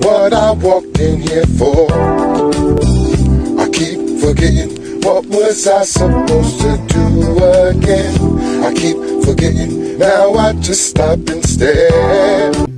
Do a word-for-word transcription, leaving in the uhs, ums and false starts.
what I walked in here for. I keep forgetting, what was I supposed to do again? I keep forgetting, now I just stop and stare.